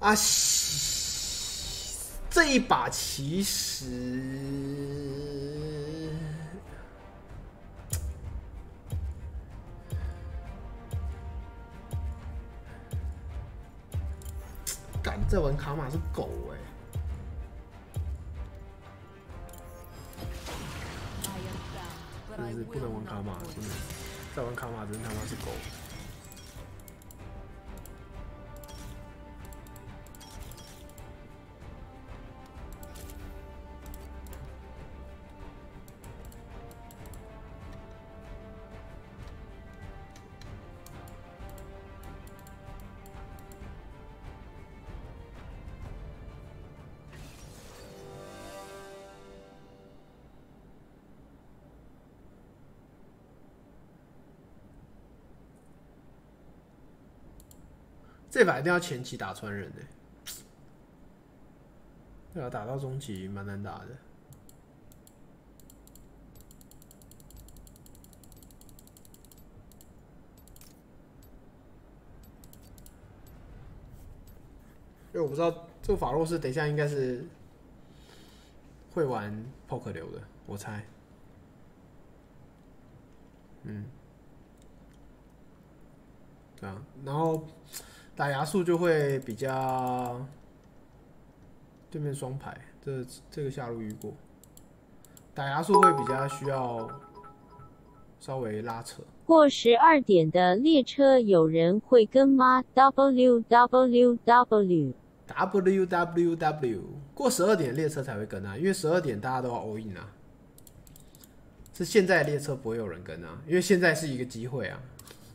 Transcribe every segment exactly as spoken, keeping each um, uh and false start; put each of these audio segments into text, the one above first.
啊，这一把其实干这玩卡玛是狗哎、欸，真是不能玩卡玛，真的，再玩卡玛真他妈是狗。这把一定要前期打穿人哎、欸，对啊，打到中期蛮难打的。因为我不知道这个法洛斯等一下应该是会玩 poker 流的，我猜。嗯，对啊，然后打亚速就会比较对面双排，这这个下路遇过，打亚速会比较需要稍微拉扯。 过十二点的列车有人会跟吗 ？W W W W W W 过十二点的列车才会跟啊，因为十二点大家都要 all in 啊。是现在的列车不会有人跟啊，因为现在是一个机会啊。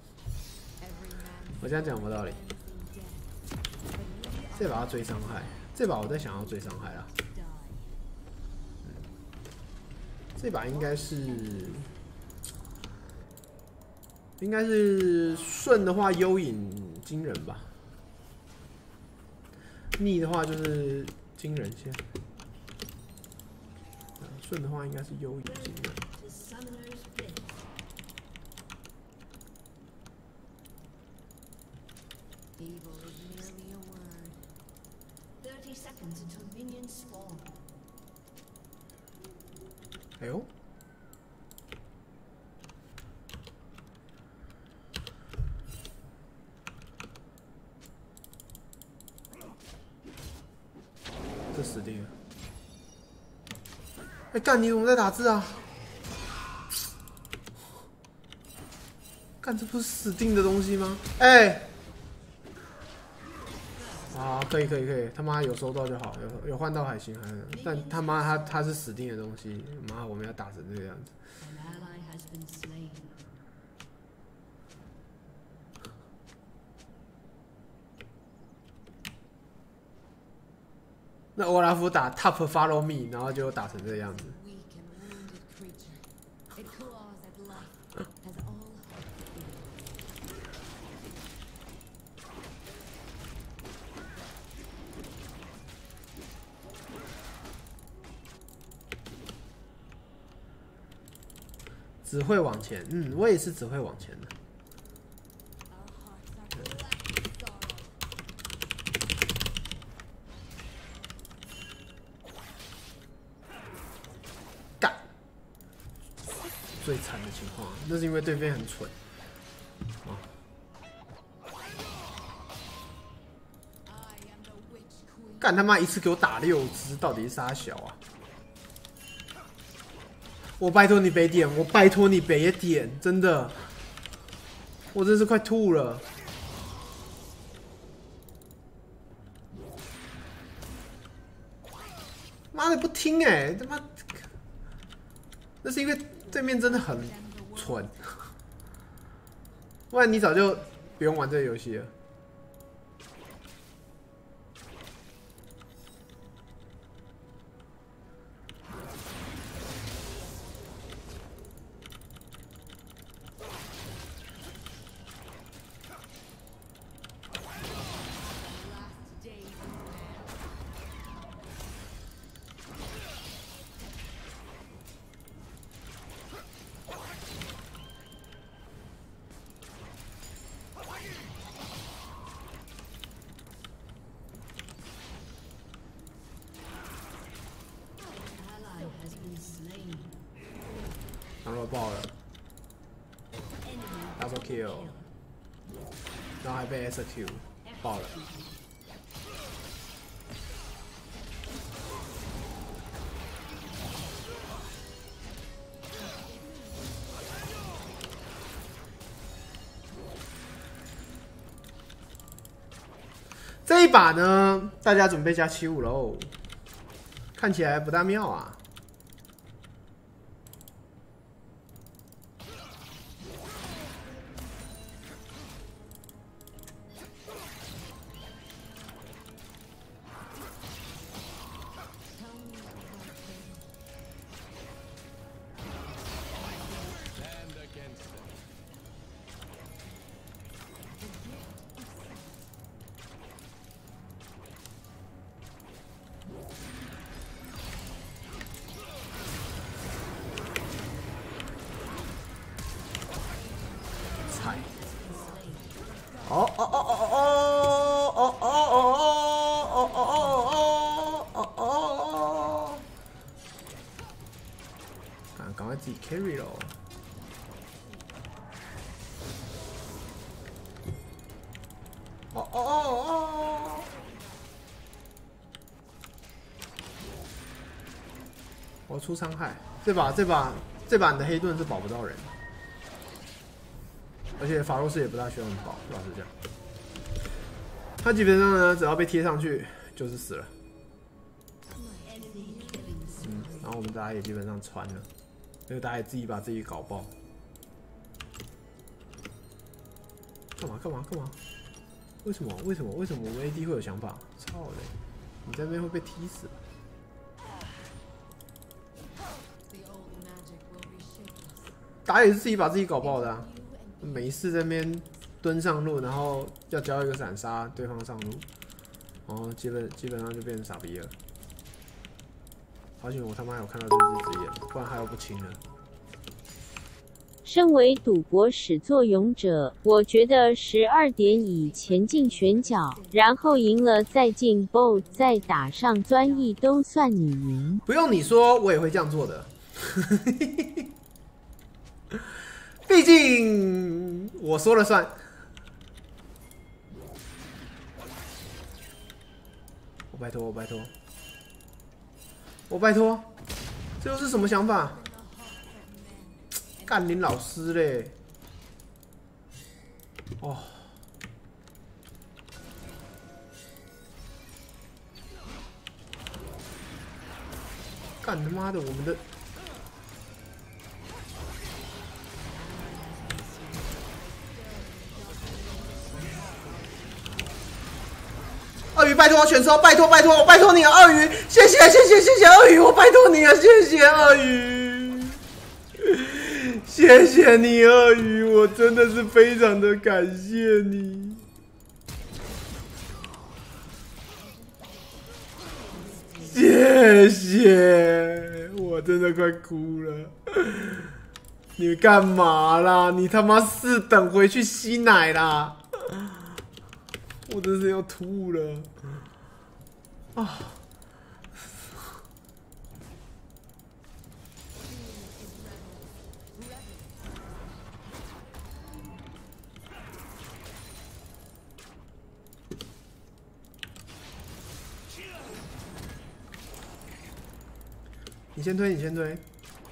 我这样讲有没有道理？这把要追伤害，这把我在想要追伤害啦。嗯、这把应该是应该是顺的话幽影惊人吧，逆的话就是惊人先。顺的话应该是幽影惊人。哎呦，这死定了！哎、欸，干你怎么在打字啊？干这不是死定的东西吗？哎、欸，啊，可以可以可以，他妈有收到就好，有有换到海星还能，但他妈他他是死定的东西，妈我们要打成这个样子。那欧拉夫打 Top Follow Me， 然后就打成这个样子。只会往前，嗯，我也是只会往前的。干，最惨的情况，那是因为对面很蠢。啊，干他妈一次给我打六只，到底是啥小啊？我拜托你别点，我拜托你别点，真的，我真是快吐了。妈的不听哎、欸，他妈，那是因为对面真的很蠢，不然你早就不用玩这个游戏了。 爆了 ，double kill， 然后还被 S Q 爆了。这一把呢，大家准备加七五喽，看起来不大妙啊。哦哦哦哦哦哦哦哦哦哦哦哦哦！赶赶快自己 carry 咯！哦哦哦哦！我出伤害，这把这把这把你的黑盾是保不到人。 而且法洛斯也不大需要你保，老实讲，他基本上呢，只要被贴上去就是死了。嗯，然后我们大家也基本上穿了，因为大家也自己把自己搞爆。干嘛干嘛干嘛？为什么为什么为什么我们 A D 会有想法？操嘞！你在那边会被踢死。打野是自己把自己搞爆的啊。 没事在那边蹲上路，然后要交一个闪杀对方上路，然后基本基本上就变成傻逼了。好险我他妈有看到这只之眼，不然他又不清了。 身为赌博始作俑者，我觉得十二点以前进选角，然后赢了再进 B O， 再打上钻翼都算你赢。 不用你说，我也会这样做的。毕竟我说了算。我拜托，我拜托，我拜托，这又是什么想法？干林老师嘞！哦，干他妈的，我们的。 鳄鱼，拜托选手，拜托拜托，我拜托你啊！鳄鱼，谢谢谢谢谢谢鳄鱼，我拜托你啊！谢谢鳄鱼，谢谢你鳄鱼，我真的是非常的感谢你。谢谢，我真的快哭了。你干嘛啦？你他妈四等回去吸奶啦！ 我真是要吐了啊！你先推，你先推。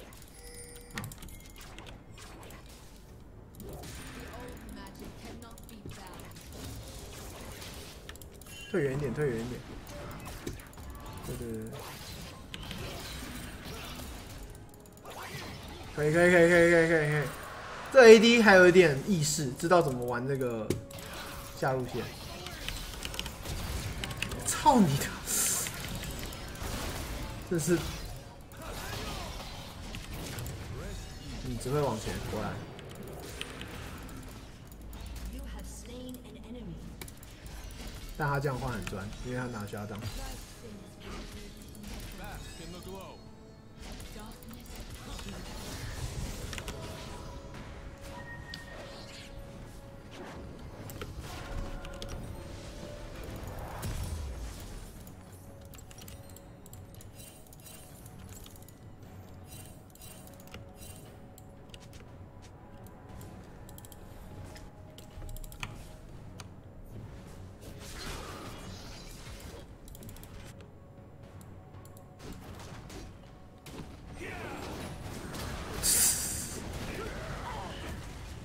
退远一点，退远一点。对对对。可以可以可以可以可以可以可以。这 A D 还有一点意识，知道怎么玩这个下路线。操你的！真是，你只会往前，果然。 但他这样换很赚，因为他拿下当。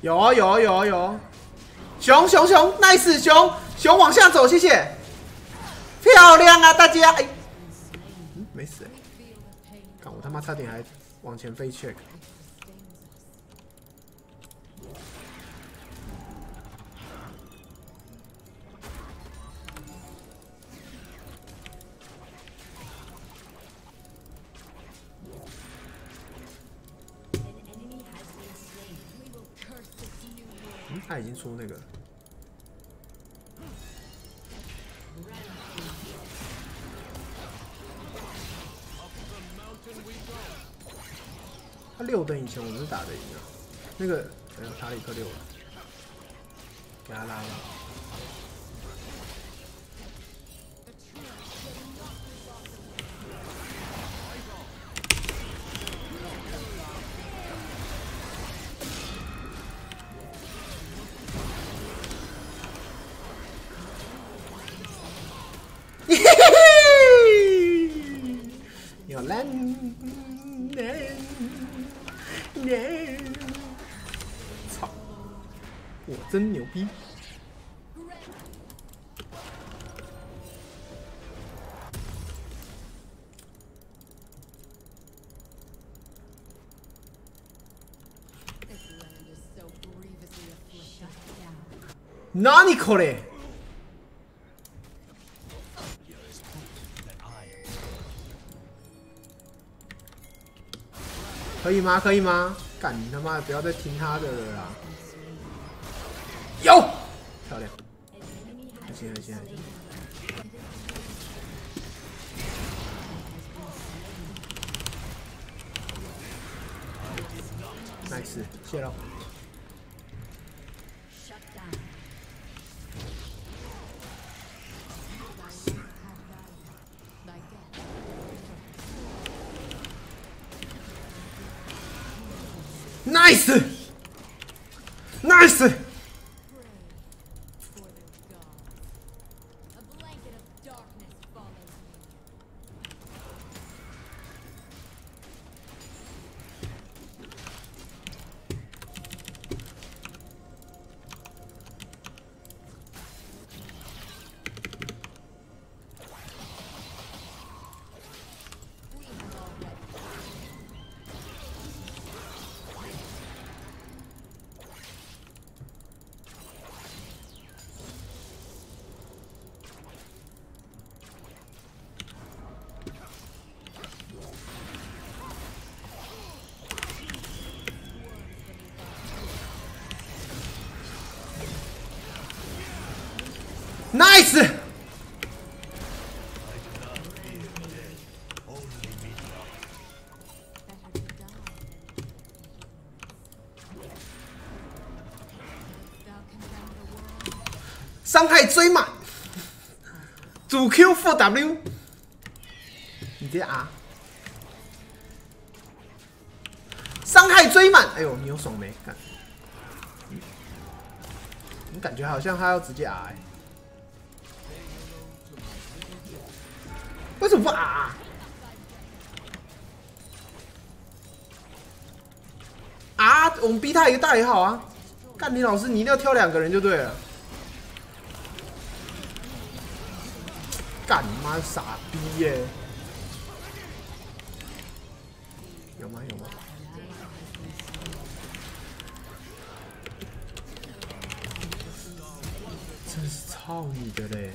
有哦有哦有哦有哦，熊熊熊 ，nice 熊熊往下走，谢谢，漂亮啊大家！哎，嗯，没死哎，看我他妈差点还往前飞 check。嗯，他已经出那个。他六等以前我们是打得赢的，那个哎呦塔里克六了，给他拉了。有烂人人，操！我真牛逼！哪里可嘞？可以吗？可以吗？干你他妈的不要再听他的了啦！有，漂亮，还行还行还行。nice， 谢了。Nice! Nice! Nice! 伤害追满，主 Q 负 W， 你直接 R， 伤害追满，哎呦，你有爽没？看，你感觉好像他要直接 R 哎、欸。为什么不啊？啊！我们逼他一个大也好啊。干你老师，你一定要挑两个人就对了。干你妈傻逼耶、欸！有吗？有吗？真是操你的嘞！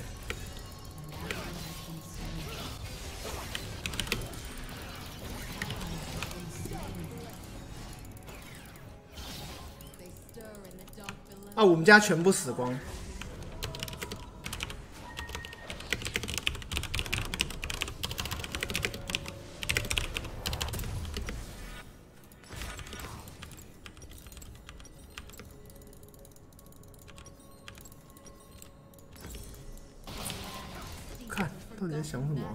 啊，我们家全部死光。看，到底在想什么？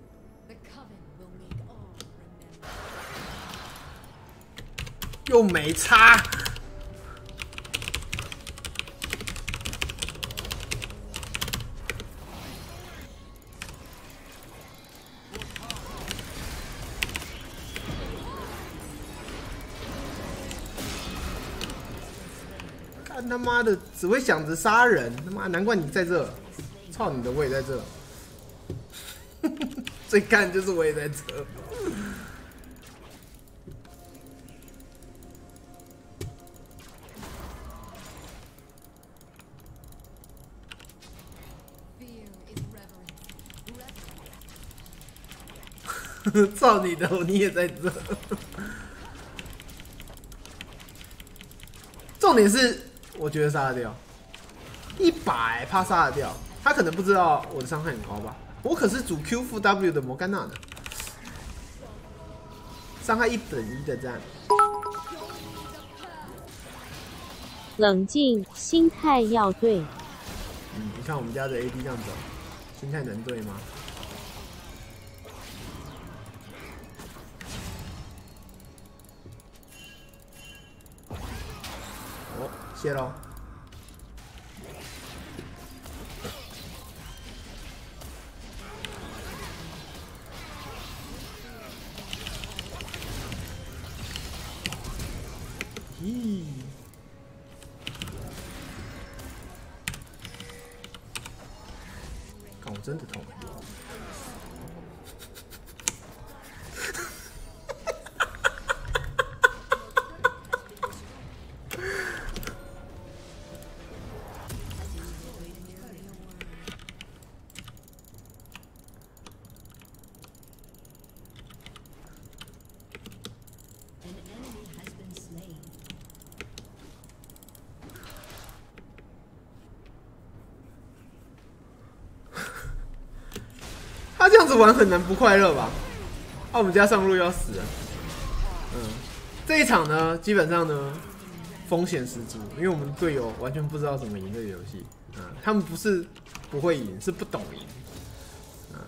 又没差。 干他妈的只会想着杀人，他妈难怪你在这，操你的我也在这，最干就是我也在这。操你的，你也在这。重点是，我觉得杀得掉，一百怕杀得掉。他可能不知道我的伤害很高吧？我可是主 Q 负 W 的摩甘娜的，伤害一等一的战。 冷静，心态要对。 嗯，你看我们家的 A D 这样走，心态能对吗？哦，谢喽。咦，看我真的痛。他这样子玩很难不快乐吧？啊，我们家上路要死了。嗯，这一场呢，基本上呢，风险十足，因为我们队友完全不知道怎么赢这个游戏。嗯，他们不是不会赢，是不懂赢。嗯。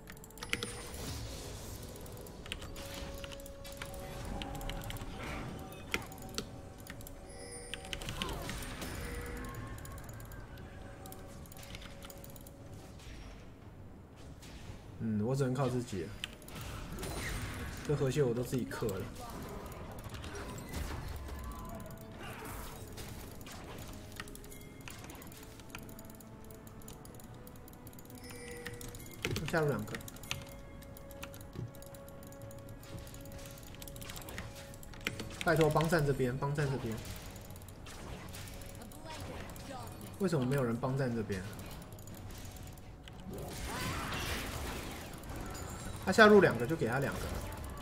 嗯，我只能靠自己了。这河蟹我都自己克了。我下路两个。拜托帮站这边，帮站这边。为什么没有人帮站这边？他下路两个就给他两个，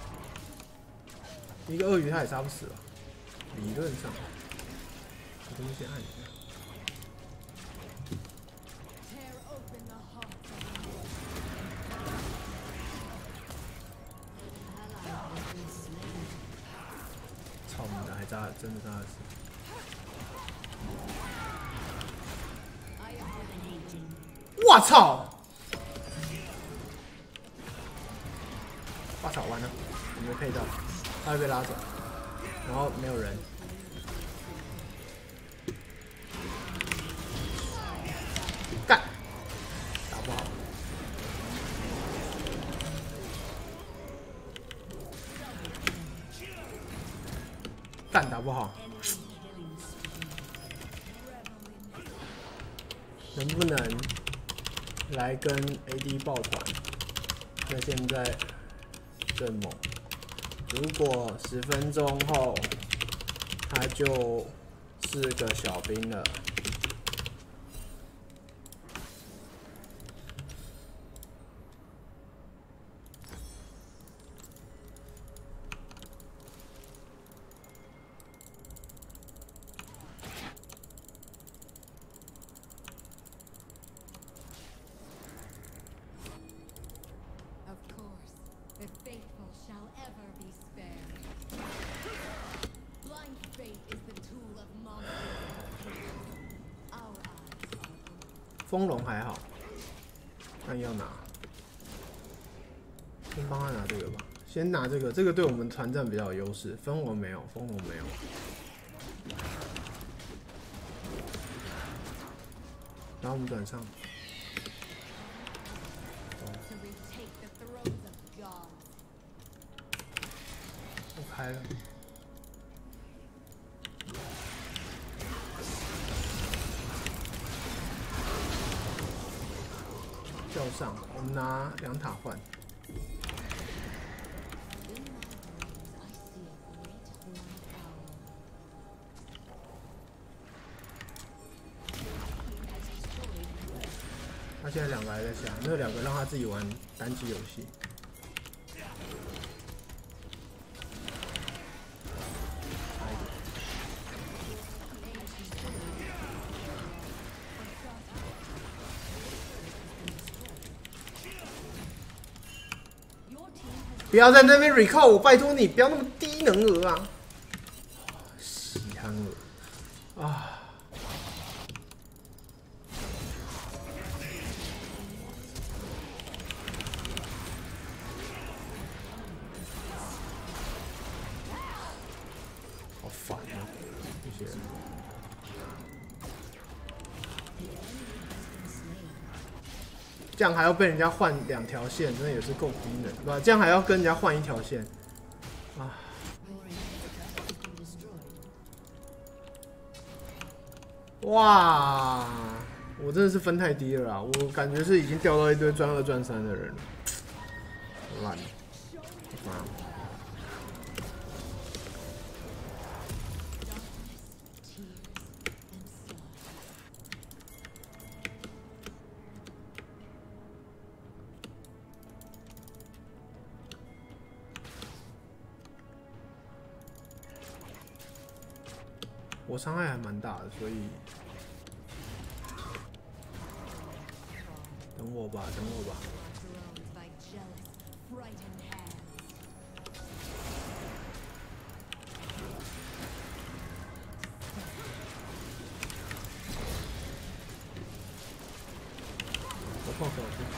一个鳄鱼他也杀不死了。理论上，我这边先按一下。操你的，还扎，真的扎得死。我操！哇操，完了，我没配到，他会被拉走，然后没有人。干，打不好。干，打不好。能不能来跟 A D 抱团？那现在正猛，如果十分钟后他就是个小兵了。风龙还好，但要拿，先帮他拿这个吧。先拿这个，这个对我们团战比较有优势。风龙没有，风龙没有。然后我们转上。我开了。 叫上，我们拿两塔换。他现在两个还在下，那两个让他自己玩单机游戏。不要在那边 recall 我，拜托你不要那么低能儿啊！喜憨儿啊！好烦啊！这些人。这样还要被人家换两条线，真的也是够低能，对吧？这样还要跟人家换一条线，啊！哇，我真的是分太低了啦！我感觉是已经掉到一堆赚二赚三的人了，烂了，啊！我伤害还蛮大的，所以等我吧，等我吧。我放手去。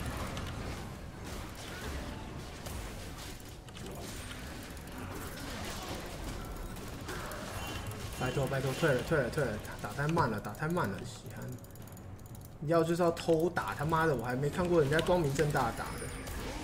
拜托拜托，退了退了退了，打太慢了，打太慢了，喜憨！你要就是要偷打，他妈的，我还没看过人家光明正大打的。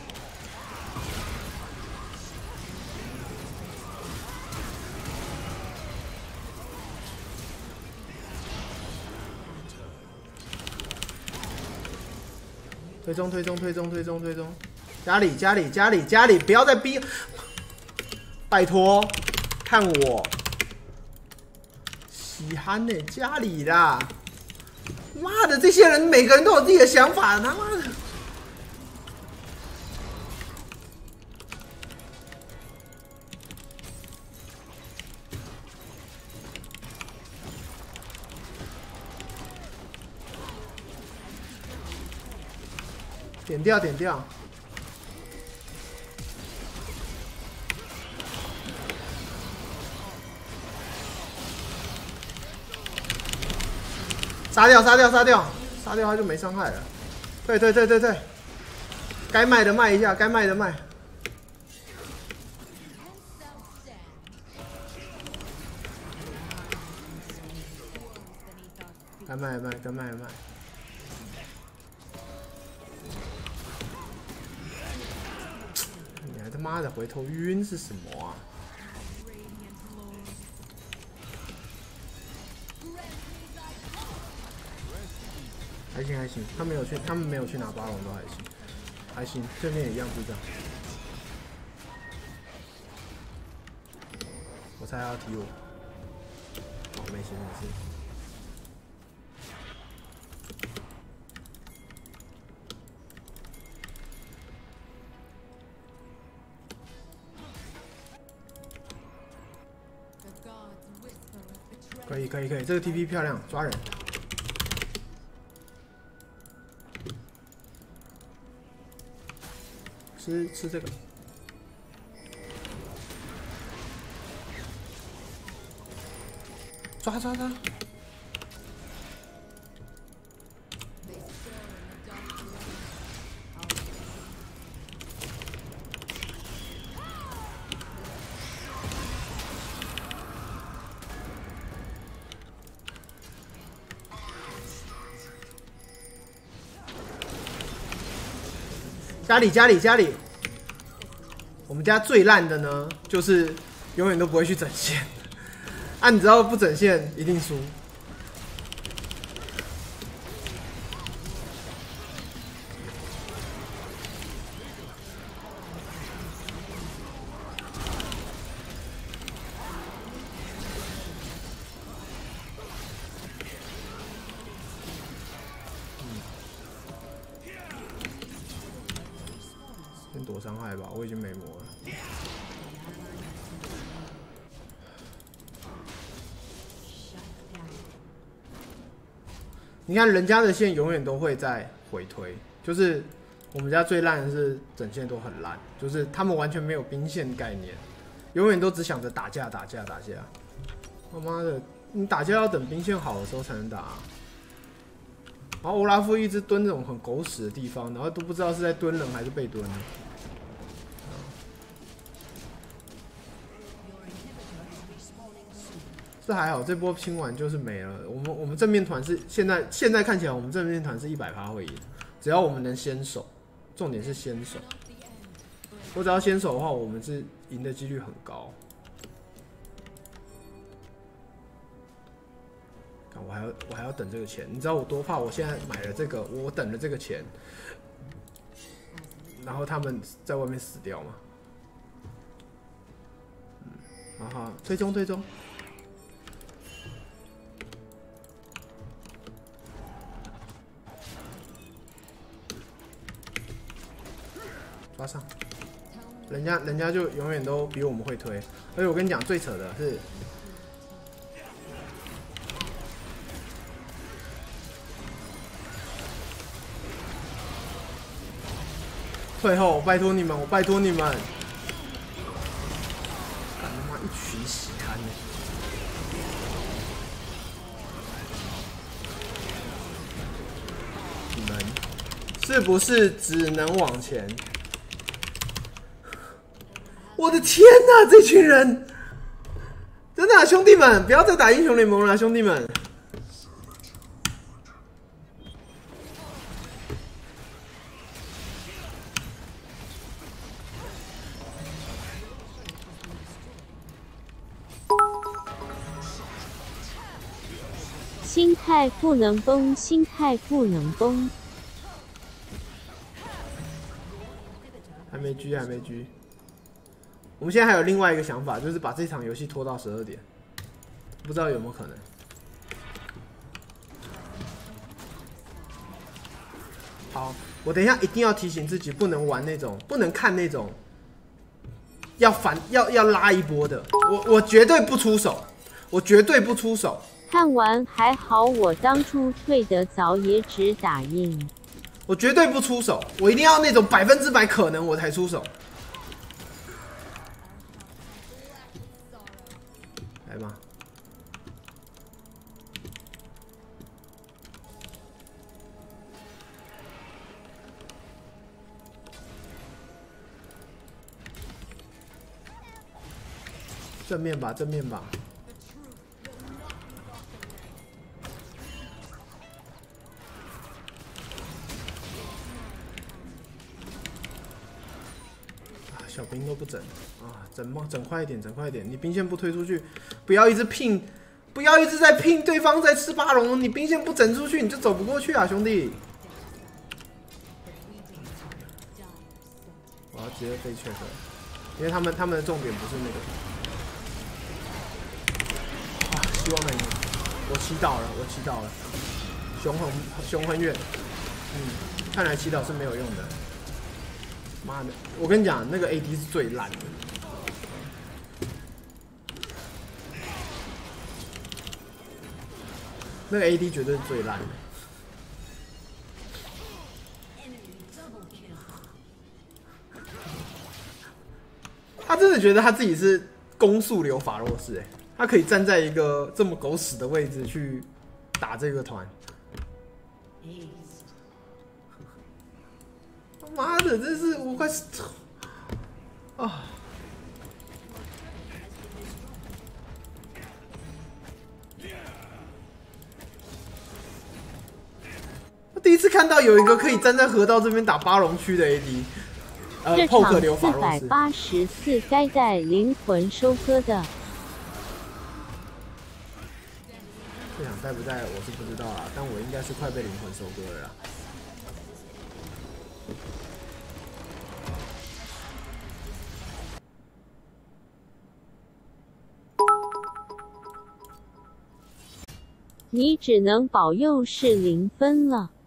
推中推中推中推中推中，家里家里家里家里，不要再逼！拜托，看我。喜憨呢？家里啦！妈的，这些人每个人都有自己的想法，他妈的！点掉，点掉！杀掉，杀掉，杀掉，杀掉他就没伤害了。对对对对对，该卖的卖一下，该卖的卖。该卖的卖，该卖的卖。你还他妈的回头晕是什么啊？还行还行，他没有去，他们没有去拿巴龙都还行，还行，对面也一样是这样。我猜他要踢我，好，没事没事。可以可以可以，这个 T P 漂亮，抓人。吃吃这个，抓抓抓！家里家里家里，我们家最烂的呢，就是永远都不会去整线。啊，你知道不整线一定输。 多伤害吧，我已经没魔了。你看人家的线永远都会在回推，就是我们家最烂的是整线都很烂，就是他们完全没有兵线概念，永远都只想着打架打架打架。他妈的，你打架要等兵线好的时候才能打、啊。然后欧拉夫一直蹲这种很狗屎的地方，然后都不知道是在蹲人还是被蹲。这还好，这波清完就是没了。我们我们正面团是现在现在看起来，我们正面团是一百趴会赢，只要我们能先手，重点是先手。我只要先手的话，我们是赢的几率很高。看我还要我还要等这个钱，你知道我多怕？我现在买了这个，我等了这个钱，然后他们在外面死掉嘛。嗯，然后推中推中。抓上，人家人家就永远都比我们会推，而且我跟你讲，最扯的是，退后，我拜托你们，我拜托你们，干他妈一群屎憨的！你们是不是只能往前？我的天哪，这群人！真的、啊，兄弟们，不要再打英雄联盟了，兄弟们！ 心态不能崩，心态不能崩。 还没狙，还没狙。我们现在还有另外一个想法，就是把这场游戏拖到十二点，不知道有没有可能。好，我等一下一定要提醒自己，不能玩那种，不能看那种要反要要拉一波的。我我绝对不出手，我绝对不出手。 看完还好，我当初退得早，也只打印。 我绝对不出手，我一定要那种百分之百可能我才出手。来吧，正面吧，正面吧。小兵都不整啊，整嘛，整快一点，整快一点！你兵线不推出去，不要一直拼，不要一直在拼，对方在吃巴龙，你兵线不整出去，你就走不过去啊，兄弟！我要直接飞 check， 因为他们他们的重点不是那个。啊，希望能赢！我祈祷了，我祈祷了。熊很熊很远，嗯，看来祈祷是没有用的。妈的！我跟你讲，那个 A D 是最烂的。那个 A D 绝对是最烂的。他真的觉得他自己是攻速流法洛士，哎，他可以站在一个这么狗屎的位置去打这个团。妈的，真是我快死啊！我第一次看到有一个可以站在河道这边打巴龙区的 A D， 呃， 这炮克场流法洛斯。 四百八十四该带灵魂收割的。 这场带不带我是不知道啦，但我应该是快被灵魂收割了啦。 你只能保佑是零分了。